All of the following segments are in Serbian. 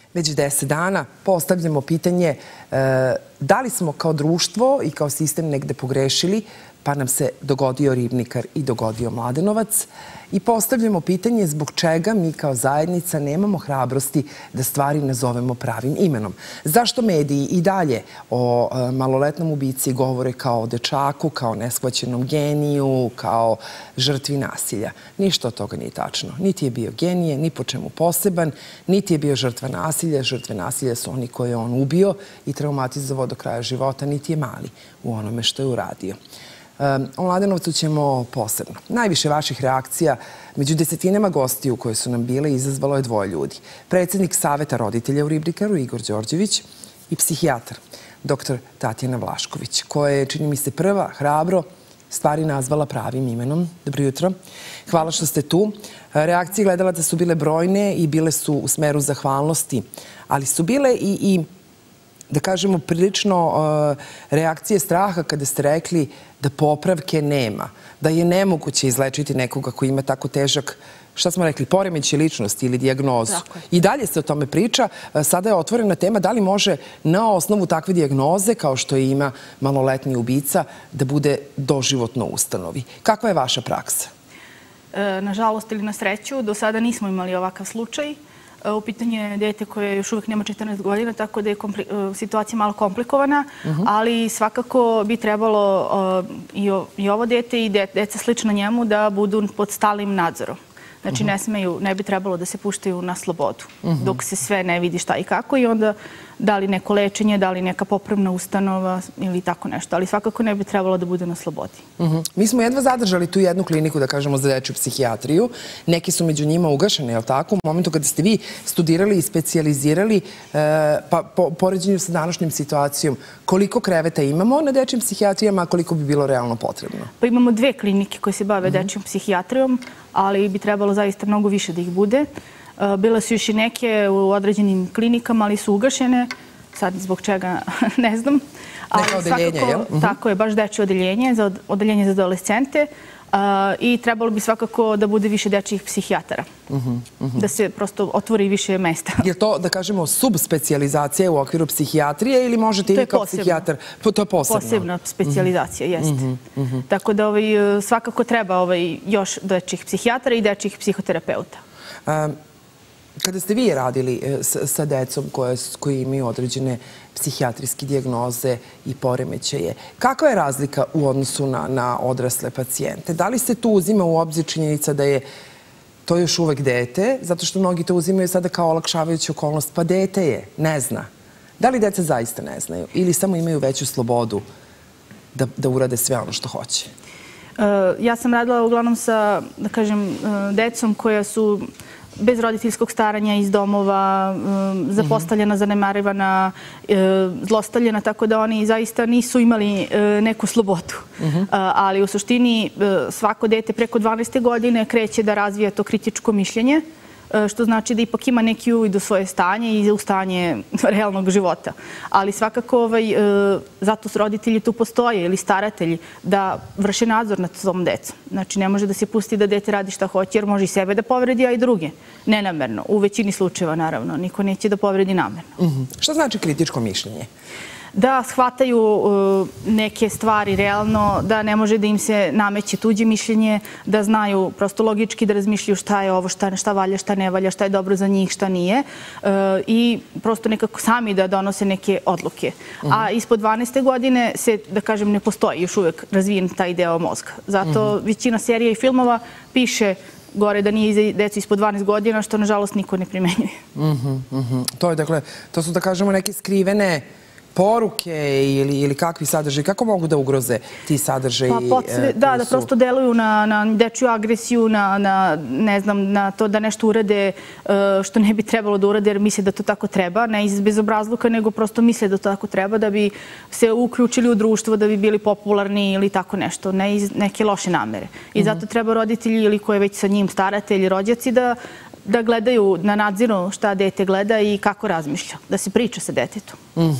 Već 10 dana postavljamo pitanje da li smo kao društvo i kao sistem negde pogrešili, pa nam se dogodio Ribnikar i dogodio Mladenovac. I postavljamo pitanje zbog čega mi kao zajednica nemamo hrabrosti da stvari nazovemo pravim imenom. Zašto mediji i dalje o maloletnom ubici govore kao o dečaku, kao neshvaćenom geniju, kao žrtvi nasilja? Ništa od toga nije tačno. Niti je bio genije, ni po čemu poseban, niti je bio žrtva nasilja. Žrtve nasilja su oni koje je on ubio i traumatizovao do kraja života, niti je mali u onome što je uradio. O Mladenovcu ćemo posebno. Najviše vaših reakcija među desetinama gostiju koje su nam bile izazvalo je dvoje ljudi. Predsjednik Saveta roditelja u Ribnikaru, Igor Đorđević, i psihijatar, dr. Tatjana Vlašković, koja je, čini mi se, prva, hrabro, stvari nazvala pravim imenom. Dobro jutro. Hvala što ste tu. Reakcije gledalaca su bile brojne i bile su u smeru zahvalnosti, ali su bile i da kažemo, prilično reakcije straha kada ste rekli da popravke nema, da je nemoguće izlečiti nekoga koji ima tako težak, šta smo rekli, poremećaj ličnosti ili dijagnozu. I dalje se o tome priča. Sada je otvorena tema da li može na osnovu takve dijagnoze, kao što je ima maloletni ubica, da bude doživotno u ustanovi. Kakva je vaša praksa? Nažalost ili na sreću, do sada nismo imali ovakav slučaj. U pitanju je dete koje još uvijek nema 14 godina, tako da je situacija malo komplikovana, ali svakako bi trebalo i ovo dete i deca slično njemu da budu pod stalnim nadzorom. Znači ne bi trebalo da se puštaju na slobodu dok se sve ne vidi šta i kako i onda da li neko lečenje, da li neka popravna ustanova ili tako nešto, ali svakako ne bi trebalo da bude na slobodi. Mi smo jedva zadržali tu jednu kliniku, da kažemo, za dečju psihijatriju. Neki su među njima ugašeni, je li tako? U momentu kada ste vi studirali i specijalizirali, pa po poređenju sa današnjom situacijom, koliko kreveta imamo na dečjim psihijatrijama, a koliko bi bilo realno potrebno? Pa imamo 2 klinike koje se bave dečjom psihijatrijom, ali bi trebalo zaista mnogo više da ih bude. Bile su još i neke u određenim klinikama, ali su ugašene. Sad zbog čega ne znam. Neka odeljenja, jel? Tako je, baš dečje odeljenje za adolescente. I trebalo bi svakako da bude više dečjih psihijatara. Da se prosto otvori više mesta. Je to, da kažemo, subspecijalizacija u okviru psihijatrije ili možete i kao psihijatar? To je posebno. Posebna specijalizacija, jeste. Tako da svakako treba još dečjih psihijatara i dečjih psihoterapeuta. Kada ste vi radili sa decom koji imaju određene psihijatrijske dijagnoze i poremećaje, kakva je razlika u odnosu na odrasle pacijente? Da li se tu uzima u obzir činjenica da je to još uvek dete, zato što mnogi to uzimaju sada kao olakšavajuću okolnost, pa dete je, ne zna. Da li deca zaista ne znaju ili samo imaju veću slobodu da urade sve ono što hoće? Ja sam radila uglavnom sa, da kažem, decom koja su bez roditeljskog staranja, iz domova, zapostavljena, zanemarivana, zlostavljena, tako da oni zaista nisu imali neku slobodu. Ali u suštini svako dete preko 12. godine kreće da razvija to kritičko mišljenje, što znači da ipak ima neki uvid u svoje stanje i u stanje realnog života. Ali svakako zato su roditelji tu postoje ili staratelji da vrše nadzor nad svom decom. Znači ne može da se pusti da dete radi šta hoće jer može i sebe da povredi, a i druge. Nenamerno. U većini slučajeva, naravno. Niko neće da povredi namerno. Šta znači kritičko mišljenje? Da shvataju neke stvari realno, da ne može da im se nameće tuđe mišljenje, da znaju prosto logički da razmišljaju šta je ovo, šta valja, šta ne valja, šta je dobro za njih, šta nije i prosto nekako sami da donose neke odluke. A ispod 12. godine se, da kažem, ne postoji još uvek razvijen taj deo mozga. Zato većina serija i filmova piše gore da nije za decu ispod 12 godina, što nažalost niko ne primenjuje. To je, dakle, to su, da kažemo, neke skrivene poruke ili kakvi sadržaji? Kako mogu da ugroze ti sadržaji? Da prosto deluju na dečju agresiju, ne znam, na to da nešto urade što ne bi trebalo da urade jer misle da to tako treba, ne iz bezobrazluka, nego prosto misle da to tako treba da bi se uključili u društvo, da bi bili popularni ili tako nešto, ne iz neke loše namere. I zato treba roditelji ili ko je već sa njim staratelji, rođaci da gledaju, na nadziru šta dete gleda i kako razmišlja, da se priča sa detetom.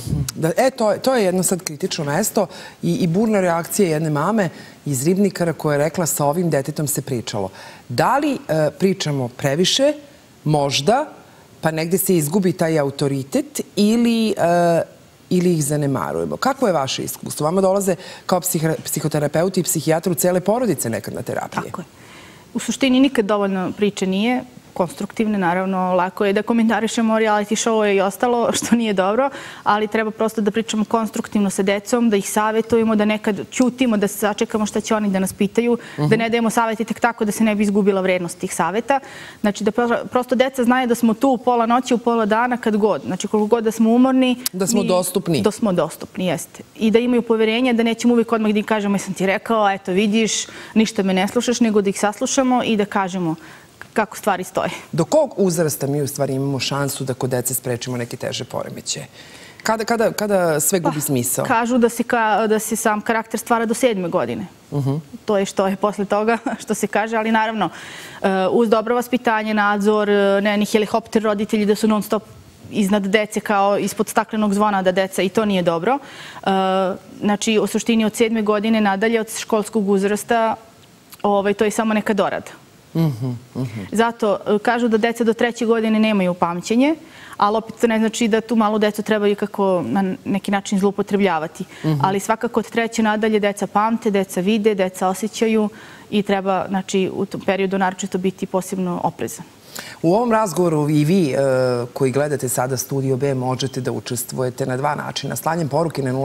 To je jedno sad kritično mesto i burna reakcija jedne mame iz Ribnikara koja je rekla sa ovim detetom se pričalo. Da li pričamo previše, možda, pa negde se izgubi taj autoritet ili ih zanemarujemo. Kako je vaše iskustvo? Vama dolaze kao psihoterapeuti i psihijatru cele porodice nekad na terapije. Tako je. U suštini nikad dovoljno priče nije, konstruktivne, naravno, lako je da komentarišemo reality show i ostalo, što nije dobro, ali treba prosto da pričamo konstruktivno sa decom, da ih savjetujemo, da nekad ćutimo, da se sačekamo šta će oni da nas pitaju, da ne dajemo savjeti tek tako da se ne bi izgubila vrednost tih savjeta. Znači da prosto deca znaju da smo tu u pola noći, u pola dana, kad god. Znači koliko god da smo umorni. Da smo dostupni. Da smo dostupni, jeste. I da imaju poverenje, da nećemo uvijek odmah da im kažemo, jesam ti rekao, eto vidiš, ništa me ne slušaš, nego da ih saslušamo i da kažemo kako stvari stoje. Do kog uzrasta mi u stvari imamo šansu da kod dece sprečimo neke teže poremećaje? Kada sve gubi smisao? Kažu da se sam karakter stvara do 7. godine. To je što je posle toga, što se kaže, ali naravno uz dobro vaspitanje, nadzor, ne ni helikopter roditelji da su non stop iznad dece kao ispod staklenog zvona da deca, i to nije dobro. Znači, u suštini od 7. godine nadalje, od školskog uzrasta, to je samo neka dorada. Zato kažu da deca do 3. godine nemaju pamćenje, ali opet to ne znači da tu malu decu treba ikako na neki način zloupotrebljavati. Ali svakako od 3. nadalje deca pamte, deca vide, deca osjećaju i treba, znači, u tom periodu naročito biti posebno oprezan. U ovom razgovoru i vi koji gledate sada Studio B možete da učestvujete na 2 načina. Slanjem poruke na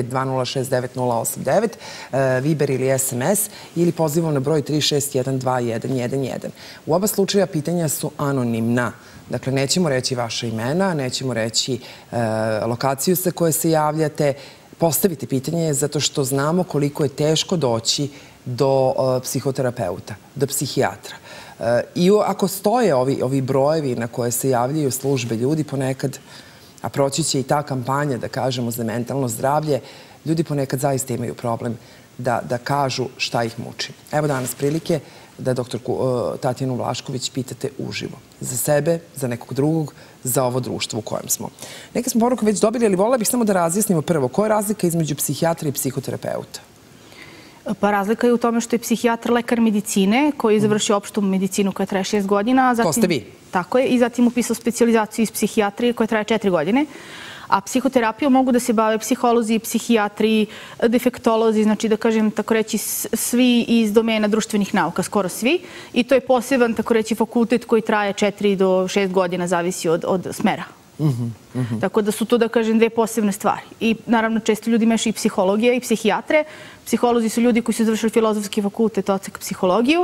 065-2069-089, Viber ili SMS, ili pozivom na broj 3612111. U oba slučaja pitanja su anonimna. Dakle, nećemo reći vaše imena, nećemo reći lokaciju sa koje se javljate. Postavite pitanje zato što znamo koliko je teško doći do psihoterapeuta, do psihijatra. I ako stoje ovi brojevi na koje se javljaju službe ljudi ponekad, a proći će i ta kampanja, da kažemo, za mentalno zdravlje, ljudi ponekad zaista imaju problem da kažu šta ih muči. Evo danas prilike da dr. Tatjanu Vlašković pitate uživo. Za sebe, za nekog drugog, za ovo društvo u kojem smo. Neke smo poruke već dobili, ali voljela bih samo da razjasnimo prvo. Koja je razlika između psihijatra i psihoterapeuta? Pa razlika je u tome što je psihijatar lekar medicine koji je završio opštu medicinu koja traje 6 godina. To ste vi? Tako je. I zatim upisao specijalizaciju iz psihijatrije koja traje 4 godine. A psihoterapijom mogu da se bave psiholozi, psihijatri, defektolozi, znači da kažem, tako reći, svi iz domena društvenih nauka, skoro svi. I to je poseban, tako reći, fakultet koji traje 4 do 6 godina, zavisi od smera. Tako da su to, da kažem, 2 posebne stvari. I naravno često ljudi mešaju i psihologije i psihijatre. Psiholozi su ljudi koji su završili filozofski fakultet, odsek psihologiju,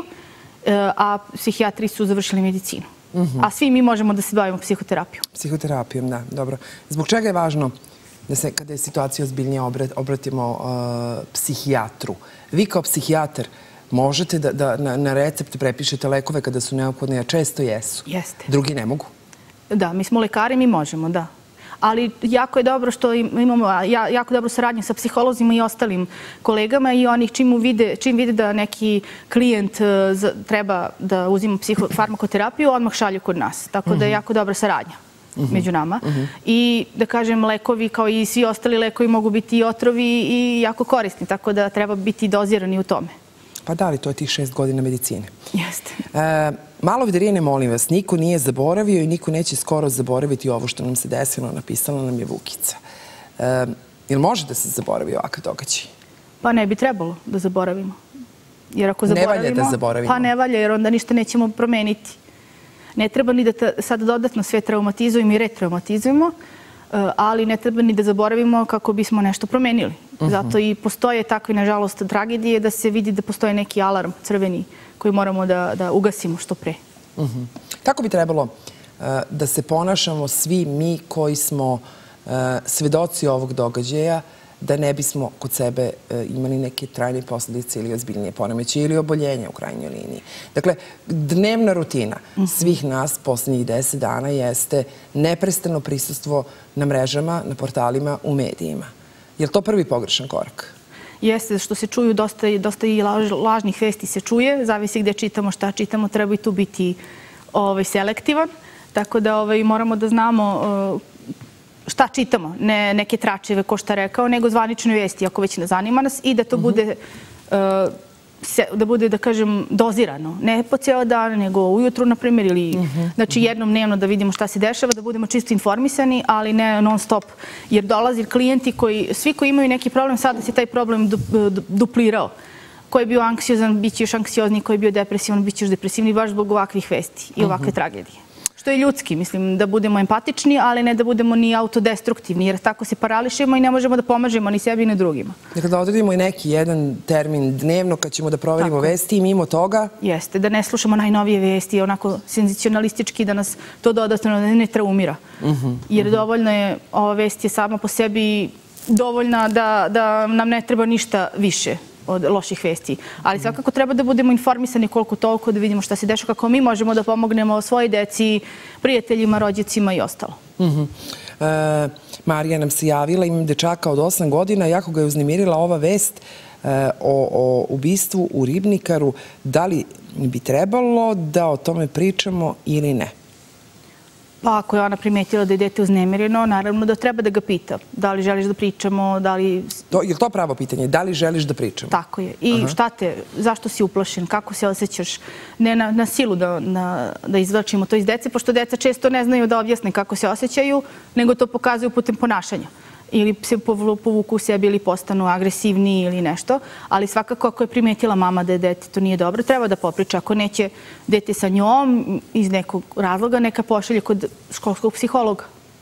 a psihijatri su završili medicinu. A svi mi možemo da se bavimo psihoterapijom. Psihoterapijom, da, dobro. Zbog čega je važno da se, kada je situacija ozbiljnija, obratimo psihijatru? Vi kao psihijatar možete da na recept prepišete lekove kada su neophodne, a često jesu. Jeste. Drugi ne mogu? Da, mi smo lekari, mi možemo, da. Ali jako je dobro što imamo jako dobru saradnju sa psiholozima i ostalim kolegama i onih čim vide da neki klijent treba da uzima farmakoterapiju, odmah šalju kod nas. Tako da je jako dobra saradnja među nama. I da kažem, lekovi kao i svi ostali lekovi mogu biti i otrovi i jako korisni, tako da treba biti dozirani u tome. Pa da, ali to je tih 6 godina medicine. Jeste. Malo Vidarine, molim vas, niko nije zaboravio i niko neće skoro zaboraviti ovo što nam se desilo, napisala nam je Vukica. Jel može da se zaboravi ovakav događaj? Pa ne bi trebalo da zaboravimo. Jer ako zaboravimo... Ne valja da zaboravimo? Pa ne valja, jer onda ništa nećemo promeniti. Ne treba ni da sad dodatno sve traumatizujemo i retraumatizujemo, ali ne treba ni da zaboravimo kako bismo nešto promenili. Zato i postoje takve, nažalost, tragedije da se vidi da postoje neki alarm crveni koji moramo da ugasimo što pre. Kako bi trebalo da se ponašamo svi mi koji smo svedoci ovog događaja, da ne bismo kod sebe imali neke trajne posljedice ili ozbiljnije poremećaje ili oboljenja u krajnjoj liniji? Dakle, dnevna rutina svih nas posljednjih 10 dana jeste neprestano prisustvo na mrežama, na portalima, u medijima. Je li to prvi pogrešan korak? Jeste, što se čuju, dosta i lažnih vesti se čuje. Zavisi gde čitamo, šta čitamo, treba i tu biti selektivan. Tako da moramo da znamo šta čitamo, ne neke tračeve ko šta rekao, nego zvanične vesti, ako već ne zanima nas, i da to bude da bude, da kažem, dozirano. Ne po ceo dan, nego ujutru, na primjer, ili znači jednom dnevno da vidimo šta se dešava, da budemo čisto informisani, ali ne non stop. Jer dolazi klijenti svi koji imaju neki problem, sada se taj problem duplirao. Ko je bio anksiozan, bit će još anksiozni, ko je bio depresivan, bit će još depresivni, baš zbog ovakvih vesti i ovakve tragedije. Što je ljudski, mislim, da budemo empatični, ali ne da budemo ni autodestruktivni, jer tako se parališemo i ne možemo da pomažemo ni sebi ni drugima. Dakle, da odredimo i neki jedan termin dnevno kad ćemo da proverimo vesti i mimo toga? Jeste, da ne slušamo najnovije vesti, onako senzacionalistički, da nas to dodatno ne traumira. Jer dovoljno je, ova vest je sama po sebi dovoljna da nam ne treba ništa više od loših vesti. Ali svakako treba da budemo informisani koliko toliko, da vidimo šta se dešava, kako mi možemo da pomognemo svojoj deci, prijateljima, rođacima i ostalo. Marija nam se javila, imam dečaka od 8 godina, jako ga je uznemirila ova vest o ubistvu u Ribnikaru. Da li bi trebalo da o tome pričamo ili ne? Pa ako je ona primetila da je dete uznemireno, naravno da treba da ga pita. Da li želiš da pričamo, da li... Je li to pravo pitanje? Da li želiš da pričamo? Tako je. I zašto si uplašen, kako se osjećaš? Ne na silu da izvlačimo to iz dece, pošto deca često ne znaju da objasne kako se osjećaju, nego to pokazuju putem ponašanja. Ili se povuku u sebi ili postanu agresivni ili nešto. Ali svakako ako je primetila mama da je dete, to nije dobro, treba da popriča. Ako neće dete sa njom iz nekog razloga, neka pošalje kod školskog psihologa.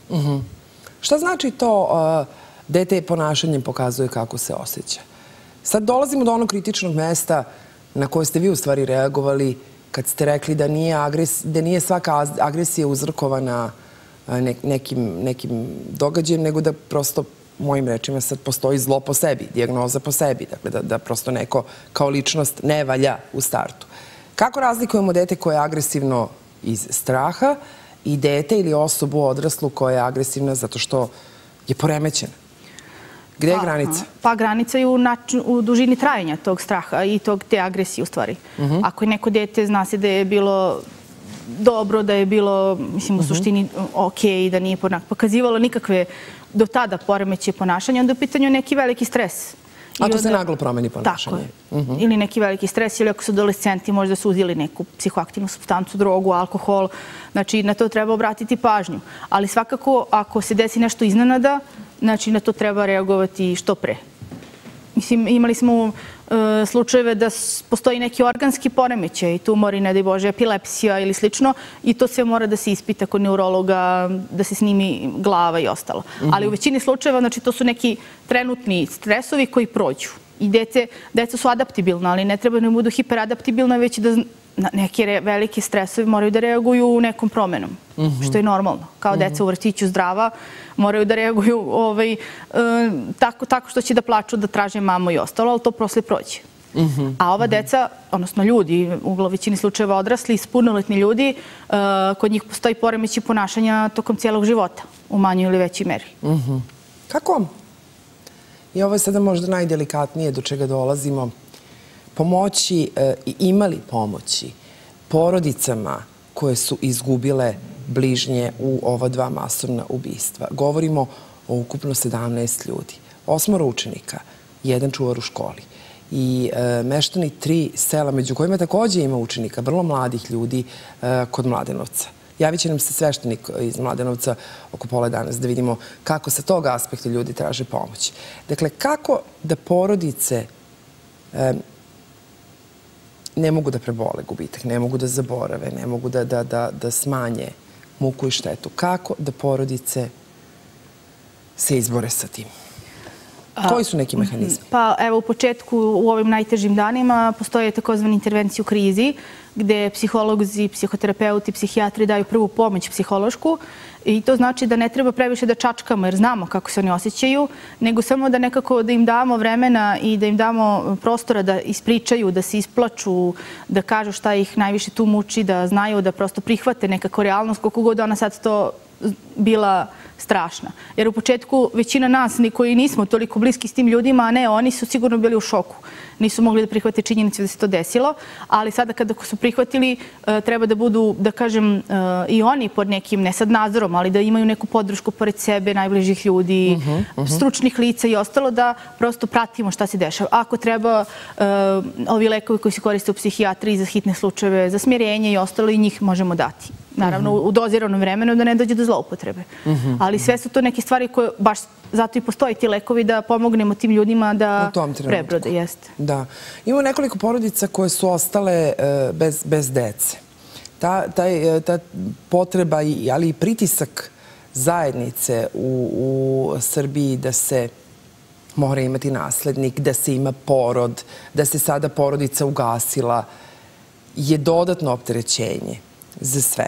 Šta znači to dete ponašanjem pokazuje kako se osjeća? Sad dolazimo do onog kritičnog mesta na koje ste vi u stvari reagovali kad ste rekli da nije svaka agresija uzrokovana nekim događajem, nego da prosto, mojim rečima, sad postoji zlo po sebi, dijagnoza po sebi, dakle da prosto neko kao ličnost ne valja u startu. Kako razlikujemo dete koje je agresivno iz straha i dete ili osobu odraslu koja je agresivna zato što je poremećena? Gde je granica? Pa granica je u dužini trajanja tog straha i te agresije u stvari. Ako je neko dete, zna se da je bilo dobro, da je bilo, mislim, u suštini okej, da nije pokazivalo nikakve do tada poremećaje ponašanja, onda je u pitanju neki veliki stres. A to se naglo promeni ponašanje. Tako je. Ili neki veliki stres, ili ako su adolescenti možda su uzeli neku psihoaktivnu supstancu, drogu, alkohol. Znači, na to treba obratiti pažnju. Ali svakako, ako se desi nešto iznenada, znači na to treba reagovati što pre. Mislim, imali smo slučajeve da postoji neki organski poremećaj, tumori, ne daj Bože, epilepsija ili slično, i to sve mora da se ispita kod neurologa, da se snimi glava i ostalo. Ali u većini slučajeva, znači, to su neki trenutni stresovi koji prođu. I deca su adaptibilna, ali ne treba da budu hiperadaptibilna, već da neke velike stresovi moraju da reaguju nekom promenom, što je normalno. Kao deca u vrtiću zdrava, moraju da reaguju tako što će da plaču, da traže mamu i ostalo, ali to posle prođe. A ova deca, odnosno ljudi, u većini slučajeva odrasli, punoletni ljudi, kod njih postoji poremećaj ponašanja tokom cijelog života, u manjoj ili većoj meri. Kako? I ovo je sada možda najdelikatnije do čega dolazimo. Pomoći i imali pomoći porodicama koje su izgubile bližnje u ova 2 masovna ubistva. Govorimo o ukupno 17 ljudi. 8 učenika, 1 čuvar u školi i meštani 3 sela, među kojima također ima učenika, vrlo mladih ljudi kod Mladenovca. Javit će nam se sveštenik iz Mladenovca oko pola danas da vidimo kako sa tog aspekta ljudi traže pomoć. Dakle, kako da porodice ne mogu da prebole gubitak, ne mogu da zaborave, ne mogu da smanje muku i štetu. Kako da porodice se izbore sa tim? Koji su neki mehanizmi? Pa evo u početku, u ovim najtežim danima, postoje takozvani intervencije u krizi, gde psiholozi, psihoterapeuti, psihijatri daju prvu pomoć psihološku i to znači da ne treba previše da čačkamo jer znamo kako se oni osjećaju, nego samo da nekako da im damo vremena i da im damo prostora da ispričaju, da se isplaču, da kažu šta ih najviše tu muči, da znaju, da prosto prihvate nekako realnost, koliko god ona sad to bila strašna. Jer u početku većina nas koji nismo toliko bliski s tim ljudima, a ne, oni su sigurno bili u šoku. Nisu mogli da prihvate činjenicu da se to desilo, ali sada kada su prihvatili, treba da budu, da kažem, i oni pod nekim, ne sad nadzorom, ali da imaju neku podršku pored sebe, najbližih ljudi, stručnih lica i ostalo, da prosto pratimo šta se dešava. Ako treba, ovi lekovi koji se koriste u psihijatriji za hitne slučajeve, za smirenje i ostalo, i njih možemo dati. Naravno, u doziranom vremenu da ne dođe do zloupotrebe. Ali sve su to neke stvari koje baš zato i postoji ti lekovi da pomognemo tim ljudima da prebrode. Jeste. Da. Imamo nekoliko porodica koje su ostale bez dece. Ta potreba, ali i pritisak zajednice u Srbiji da se mora imati naslednik, da se ima porod, da se sada porodica ugasila, je dodatno opterećenje za sve.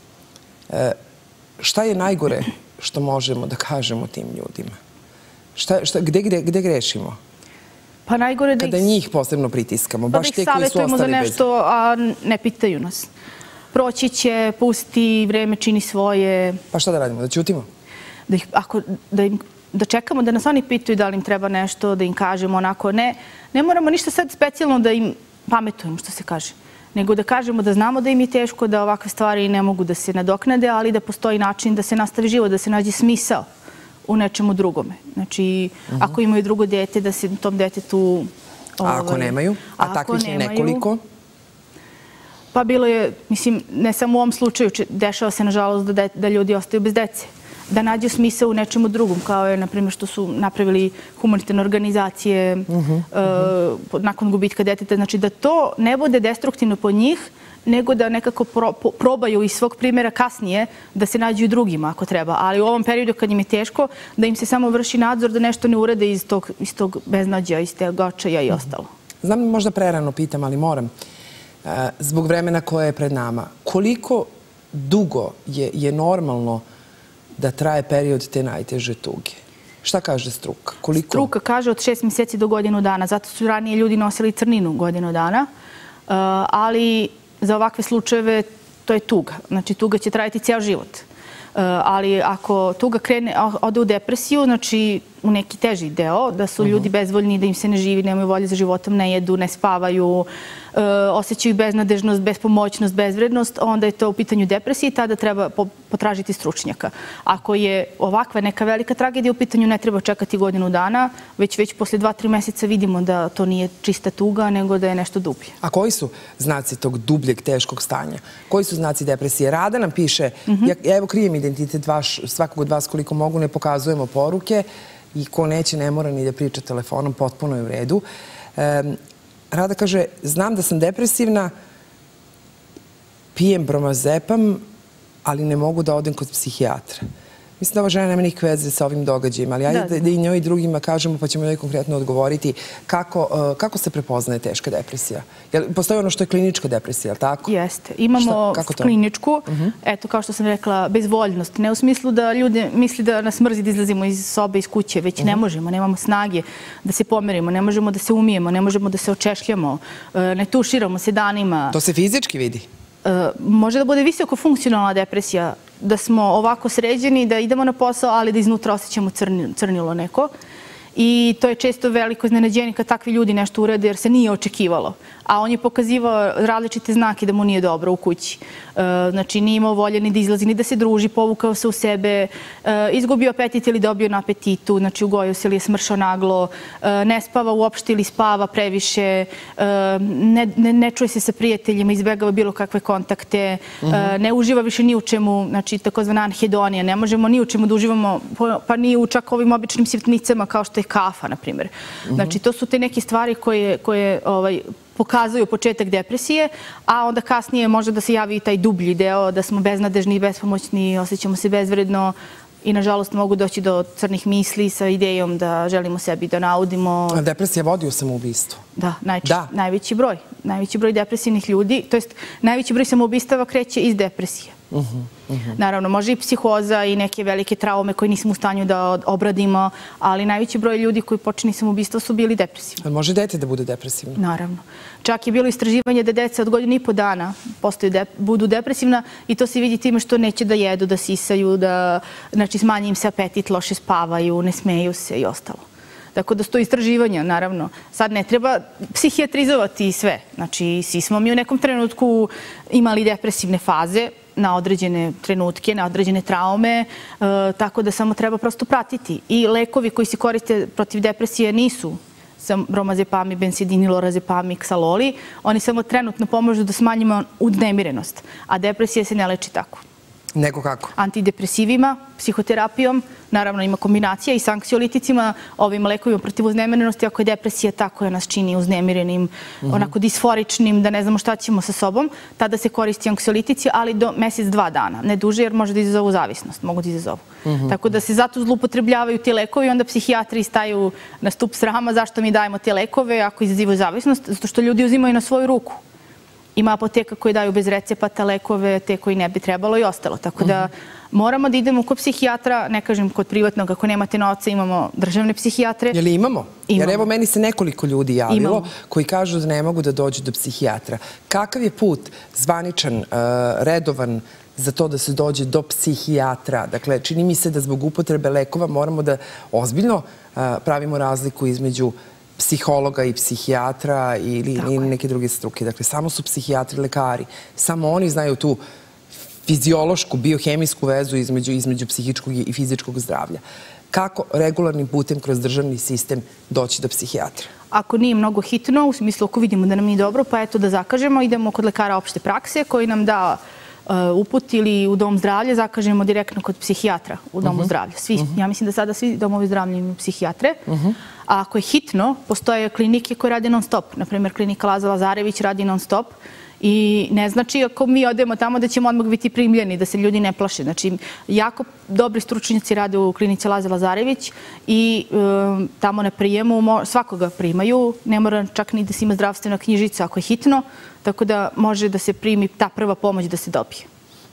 Šta je najgore što možemo da kažemo tim ljudima? Gde grešimo? Pa najgore da ih... Kada njih posebno pritiskamo, baš te koji su ostali bez... Da ih savjetujemo za nešto, a ne pitaju nas. Proći će, pusti, vreme čini svoje... Pa šta da radimo? Da ćutimo? Da čekamo da nas oni pitaju da li im treba nešto, da im kažemo onako. Ne moramo ništa sad specijalno da im pametujemo, što se kaže. Nego da kažemo da znamo da im je teško, da ovakve stvari ne mogu da se nadoknade, ali da postoji način da se nastavi život, da se nađe smisao u nečemu drugome. Znači, ako imaju drugo dete, da se tom detetu... A ako nemaju? A takvih je nekoliko? Pa bilo je, mislim, ne samo u ovom slučaju, dešava se, nažalost, da ljudi ostaju bez dece. Da nađu smisao u nečemu drugom, kao je, na primjer, što su napravili humanitarne organizacije nakon gubitka deteta. Znači, da to ne bude destruktivno po njih, nego da nekako probaju iz svog primjera kasnije da se nađu i drugima ako treba. Ali u ovom periodu kad im je teško, da im se samo vrši nadzor da nešto ne urade iz tog beznađa, iz tog očaja i ostalo. Znam, možda prerano pitam, ali moram. Zbog vremena koje je pred nama, koliko dugo je normalno da traje period te najteže tuge? Šta kaže struka? Struka kaže od 6 mjeseci do godinu dana. Zato su ranije ljudi nosili crninu godinu dana. Ali za ovakve slučajeve to je tuga. Znači, tuga će trajati cijel život. Ali ako tuga ode u depresiju, znači u neki teži deo, da su ljudi bezvoljni, da im se ne živi, nemaju volje za životom, ne jedu, ne spavaju, osjećaju beznadežnost, bespomoćnost, bezvrednost, onda je to u pitanju depresije i tada treba potražiti stručnjaka. Ako je ovakva neka velika tragedija u pitanju, ne treba čekati godinu dana, već posle 2-3 mjeseca vidimo da to nije čista tuga, nego da je nešto dublje. A koji su znaci tog dubljeg, teškog stanja? Koji su znaci depresije? Rada nam piše, evo krijem identitet svakog od vas koliko mogu, ne pokazujemo poruke i ko neće ne mora ni da priča telefonom, potpuno je u redu. Rada kaže, znam da sam depresivna, pijem bromazepam, ali ne mogu da odem kod psihijatra. Mislim da ova žena nema nikakve veze sa ovim događajima, ali ajde da i njoj i drugima kažemo, pa ćemo joj konkretno odgovoriti kako se prepoznaje teška depresija. Postoji ono što je klinička depresija, je li tako? Jeste. Imamo kliničku, eto, kao što sam rekla, bezvoljnost. Ne u smislu da ljudi misli da nas mrzi da izlazimo iz sobe, iz kuće, već ne možemo, nemamo snage da se pomerimo, ne možemo da se umijemo, ne možemo da se očešljamo, ne tuširamo se danima. To se fizički vidi? Može da bude visoko funkcionalna depresija, da smo ovako sređeni, da idemo na posao, ali da iznutra osjećamo crnilo neko. I to je često veliko iznenađenje kad takvi ljudi nešto urade jer se nije očekivalo. A on je pokazivao različite znake da mu nije dobro u kući. Znači, nije imao volje ni da izlazi, ni da se druži, povukao se u sebe, izgubio apetit ili dobio na apetitu, znači ugojio se ili je smršao naglo, ne spava uopšte ili spava previše, ne čuje se sa prijateljima, izbegava bilo kakve kontakte, ne uživa više ni u čemu, znači takozvana anhedonija, ne možemo ni u čemu da uživamo, pa ni u čak ovim običnim sitnicama kao što je kafa, na primjer. Znači, to su te neke stvari koje pokazuju početak depresije, a onda kasnije može da se javi i taj dublji deo, da smo beznadežni i bespomoćni, osjećamo se bezvredno i, nažalost, mogu doći do crnih misli sa idejom da želimo sebi da naudimo. A depresija vodi u samoubistvo? Da, najveći broj. Najveći broj depresivnih ljudi, to jest najveći broj samoubistava kreće iz depresije. Naravno, može i psihoza i neke velike traume koje nismo u stanju da obradimo, ali najveći broj ljudi koji počini samoubistvo su bili depresivni. Ali može dete da bude depresivno? Naravno. Čak je bilo istraživanje da deca od 1,5 dana budu depresivna i to se vidi time što neće da jedu, da sisaju, znači smanji im se apetit, loše spavaju, ne smeju se i ostalo. Tako da su to istraživanja, naravno. Sad ne treba psihijatrizovati sve. Znači, svi smo mi u nekom trenutku imali depresivne faze na određene trenutke, na određene traume, tako da samo treba prosto pratiti. I lekovi koji se koriste protiv depresije nisu bromazepam, bensedin, lorazepam i ksaloli. Oni samo trenutno pomažu da smanjimo uznemirenost, a depresija se ne leči tako. Nego kako? Antidepresivima, psihoterapijom, naravno ima kombinacija i s anksioliticima, ovim lekovima protiv uznemirenosti. Ako je depresija tako je nas čini uznemirenim, onako disforičnim, da ne znamo šta ćemo sa sobom, tada se koristi anksiolitici, ali do mesec, 2 dana. Ne duže jer može da izazovu zavisnost, mogu da izazovu. Tako da se zato zloupotrebljavaju ti lekovi i onda psihijatri staju na stup srama zašto mi dajemo te lekove ako izazivaju zavisnost, zato što ljudi uzimaju na svoju ruku. Ima apoteka koje daju bez recepata lekove, te koji ne bi trebalo i ostalo. Tako da moramo da idemo kod psihijatra, ne kažem kod privatnog, ako nemate novca imamo državne psihijatre. Je li imamo? Jer evo meni se nekoliko ljudi javilo koji kažu da ne mogu da dođu do psihijatra. Kakav je put zvaničan, redovan za to da se dođe do psihijatra? Dakle, čini mi se da zbog upotrebe lekova moramo da ozbiljno pravimo razliku između psihologa i psihijatra ili neke druge struke. Dakle, samo su psihijatri lekari. Samo oni znaju tu fiziološku, biohemijsku vezu između psihičkog i fizičkog zdravlja. Kako regularnim putem kroz državni sistem doći do psihijatra? Ako nije mnogo hitno, u smislu ako vidimo da nam nije dobro, pa eto da zakažemo, idemo kod lekara opšte prakse koji nam da uput ili u dom zdravlja, zakažemo direktno kod psihijatra u domu zdravlja. Ja mislim da sada svi domovi zdravlja imaju psihijatre. A ako je hitno, postoje klinike koje rade non stop. Naprimjer, klinika Laza Lazarević radi non stop. I ne znači ako mi odemo tamo da ćemo odmah biti primljeni, da se ljudi ne plaše. Znači, jako dobri stručnjaci rade u klinici Laza Lazarević i tamo na prijemu svakoga primaju. Ne mora čak ni da se ima zdravstvena knjižica ako je hitno, tako da može da se primi ta prva pomoć da se dobije.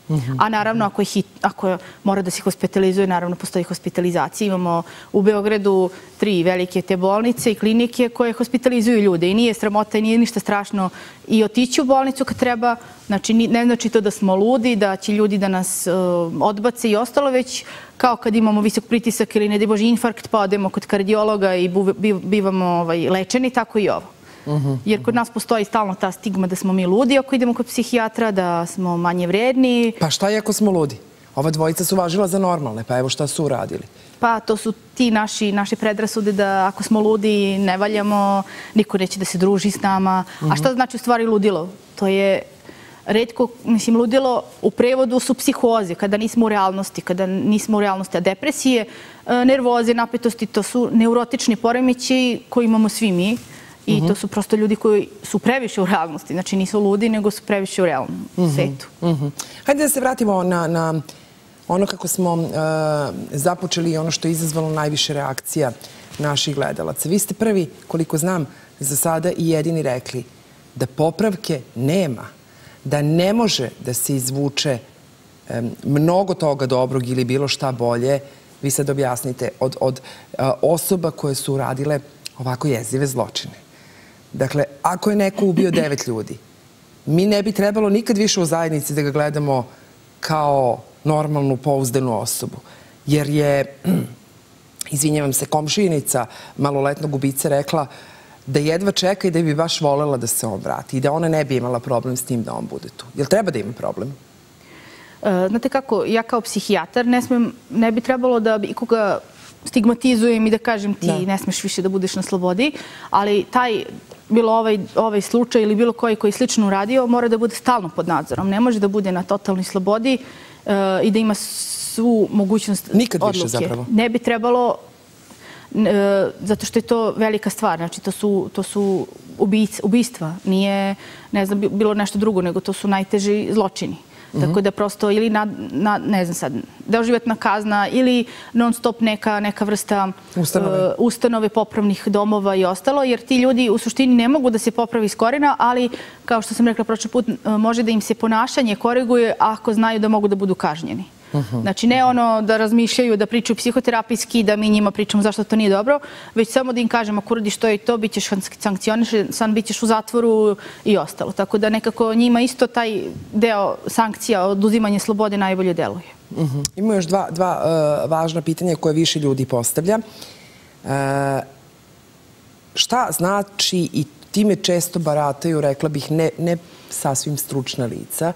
A naravno, ako mora da se hospitalizuje, naravno postoji hospitalizacija. Imamo u Beogradu 3 velike te bolnice i klinike koje hospitalizuju ljude i nije sramota i nije ništa strašno i otići u bolnicu kad treba. Znači, ne znači to da smo ludi, da će ljudi da nas odbace i ostalo, već kao kad imamo visok pritisak ili ne daj Bože infarkt pa odemo kod kardiologa i bivamo lečeni, tako i ovo. Jer kod nas postoji stalno ta stigma da smo mi ludi ako idemo kod psihijatra, da smo manje vredni. Pa šta je ako smo ludi? Ova dvojica su važila za normalne, pa evo šta su uradili. Pa to su ti naše predrasude da ako smo ludi ne valjamo, niko neće da se druži s nama. A šta znači u stvari ludilo? To je retko, mislim, ludilo u prevodu su psihoze, kada nismo u realnosti, a depresije, nervoze, napetosti, to su neurotični poremećaji koji imamo svi mi. I to su prosto ljudi koji su previše u realnosti. Znači nisu ludi, nego su previše u realnom svetu. Hajde da se vratimo na ono kako smo započeli i ono što je izazvalo najviše reakcija naših gledalaca. Vi ste prvi, koliko znam, za sada i jedini rekli da popravke nema, da ne može da se izvuče mnogo toga dobrog ili bilo šta bolje. Vi sad objasnite od osoba koje su uradile ovako jezive zločine. Dakle, ako je neko ubio 9 ljudi, mi ne bi trebalo nikad više u zajednici da ga gledamo kao normalnu, pouzdanu osobu. Jer je, izvinjavam se, komšinica maloletnog ubice rekla da jedva čeka i da bi baš volela da se on vrati i da ona ne bi imala problem s tim da on bude tu. Jel treba da ima problem? Znate kako, ja kao psihijatar ne bi trebalo da ikoga stigmatizujem i da kažem ti ne smeš više da budeš na slobodi, ali bilo ovaj slučaj ili bilo koji slično uradio, mora da bude stalno pod nadzorom. Ne može da bude na totalnoj slobodi i da ima svu mogućnost odluke. Nikad više zapravo? Ne bi trebalo, zato što je to velika stvar. Znači, to su ubistva. Nije, ne znam, bilo nešto drugo, nego to su najteži zločini. Tako da prosto ili ne znam sad, doživotna kazna ili non stop neka vrsta ustanove, popravnih domova i ostalo, jer ti ljudi u suštini ne mogu da se popravi iz korena, ali kao što sam rekla prošli put, može da im se ponašanje koriguje ako znaju da mogu da budu kažnjeni. Znači, ne ono da razmišljaju, da pričaju psihoterapijski, da mi njima pričamo zašto to nije dobro, već samo da im kažemo ako uradiš to i to, bit ćeš sankcionisan, bit ćeš u zatvoru i ostalo. Tako da nekako njima isto taj deo sankcija, oduzimanje slobode najbolje deluje. Ima još dva važna pitanja koje više ljudi postavlja. Šta znači, i time često barataju, rekla bih, ne sasvim stručna lica,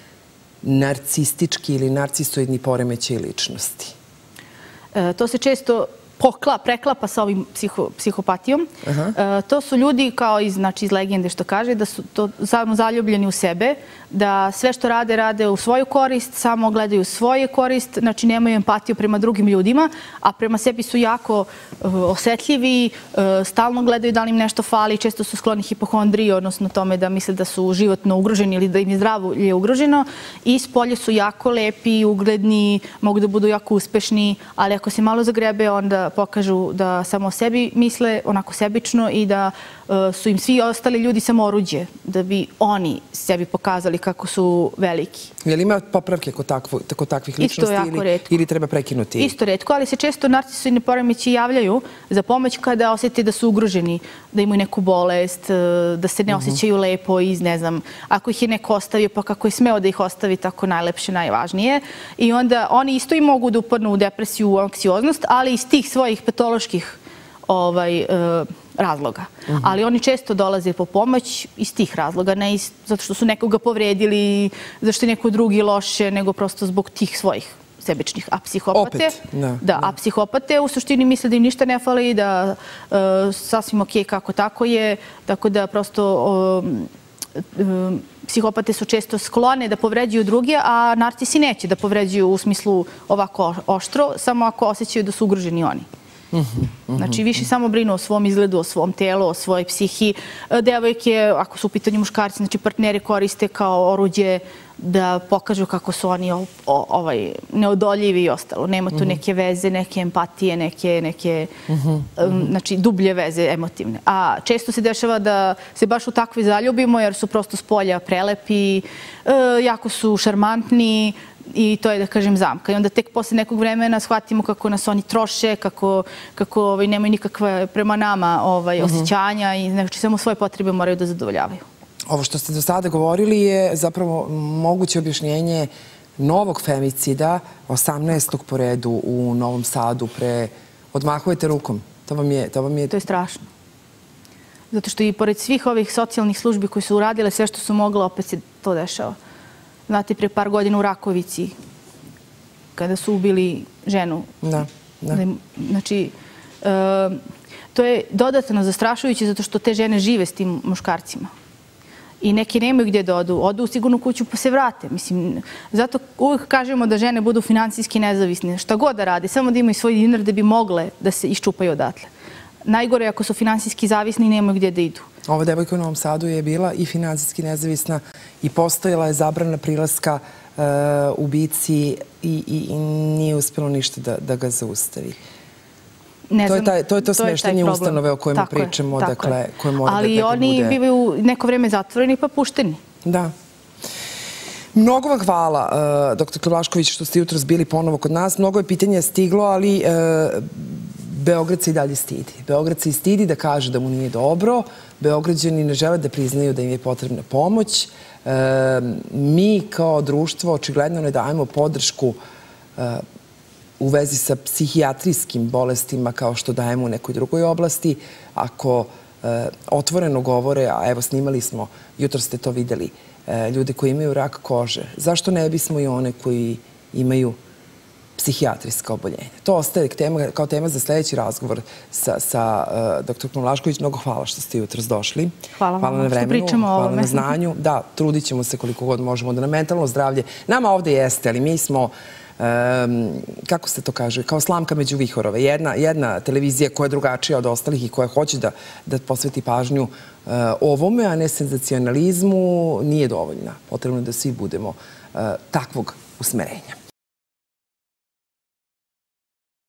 narcistički ili narcisoidni poremećaj ličnosti? To se često preklapa sa ovim psihopatijom. To su ljudi, kao iz legende što kaže, da su to samo zaljubljeni u sebe, da sve što rade u svoju korist, samo gledaju svoju korist, znači nemaju empatiju prema drugim ljudima, a prema sebi su jako osetljivi, stalno gledaju da li im nešto fali, često su skloni hipohondriji, odnosno tome da misle da su životno ugroženi ili da im je zdravlje ugroženo, i spolje su jako lepi, ugledni, mogu da budu jako uspešni, ali ako se malo zagrebe, onda pokažu da samo o sebi misle, onako sebično, i da su im svi ostali ljudi samo oruđe, da bi oni sebi pokazali kako su veliki. Je li ima popravke kod takvih ličnosti ili treba prekinuti? Isto retko, ali se često narcisoidni poremeći javljaju za pomoć kada osjete da su ugroženi, da imaju neku bolest, da se ne osjećaju lepo iz, ne znam, ako ih je neko ostavio, pa kako je smeo da ih ostavi, tako najlepše, najvažnije. I onda oni isto i mogu da upadnu u depresiju, u anksioznost, ali iz tih svojih patoloških razloga. Ali oni često dolaze po pomoć iz tih razloga, ne zato što su nekoga povredili, zašto je neko drugi loše, nego prosto zbog tih svojih sebičnih. A psihopate, a psihopate u suštini misle da im ništa ne fali, da sasvim okej kako tako je, tako da prosto psihopate su često sklone da povređuju druge, a narcisi neće da povređuju u smislu ovako oštro, samo ako osjećaju da su ugroženi oni. Znači, više samo brinu o svom izgledu, o svom telu, o svojoj psihi. Devojke, ako su u pitanju muškarci, znači partneri koriste kao oruđe da pokažu kako su oni neodoljivi i ostalo. Nema tu neke veze, neke empatije, neke dublje veze emotivne. A često se dešava da se baš u takve zaljubimo jer su prosto s polja prelepi, jako su šarmantni, i to je, da kažem, zamka. I onda tek posle nekog vremena shvatimo kako nas oni troše, kako nemaju nikakve prema nama osjećanja i znači samo svoje potrebe moraju da zadovoljavaju. Ovo što ste do sada govorili je zapravo moguće objašnjenje novog femicida, 18. po redu u Novom Sadu. Odmahujete rukom. To je strašno. Zato što i pored svih ovih socijalnih službi koji su uradile sve što su mogle, opet se to dešava. Znate, pre par godina u Rakovici, kada su ubili ženu. Znači, to je dodatno zastrašujuće zato što te žene žive s tim muškarcima. I neki nemaju gdje da odu u sigurnu kuću pa se vrate. Mislim, zato uvijek kažemo da žene budu finansijski nezavisne. Šta god da rade, samo da imaju svoj dinar da bi mogle da se iščupaju odatle. Najgore je ako su finansijski zavisni i nemaju gdje da idu. Ova devojka u Novom Sadu je bila i finansijski nezavisna i postojala je zabrana prilaska ubici i nije uspjelo ništa da ga zaustavi. To je to smeštanje ustanove o kojima pričamo, dakle, koje mora da bude... Ali oni bivaju neko vreme zatvoreni pa pušteni. Da. Mnogo vam hvala, dr. Krvlašković, što ste jutros bili ponovo kod nas. Mnogo je pitanja stiglo, ali Beograd se i dalje stidi. Beograd se i stidi da kaže da mu nije dobro. Beograđani ne žele da priznaju da im je potrebna pomoć. Mi kao društvo očigledno ne dajemo podršku u vezi sa psihijatrijskim bolestima kao što dajemo u nekoj drugoj oblasti. Ako otvoreno govore, a evo snimali smo, jutro ste to videli, ljude koji imaju rak kože, zašto ne bismo i one koji imaju psihijatrijska oboljenja? To ostaje kao tema za sljedeći razgovor sa dr. Krvlašković. Mnogo hvala što ste jutros došli. Hvala vam što pričamo o ovome. Hvala na znanju. Da, trudit ćemo se koliko god možemo da na mentalno zdravlje. Nama ovdje jeste, ali mi smo, kako se to kaže, kao slamka među vihorove. Jedna televizija koja je drugačija od ostalih i koja hoće da posveti pažnju ovome, a ne senzacionalizmu, nije dovoljna. Potrebno je da svi budemo takvog usmerenja.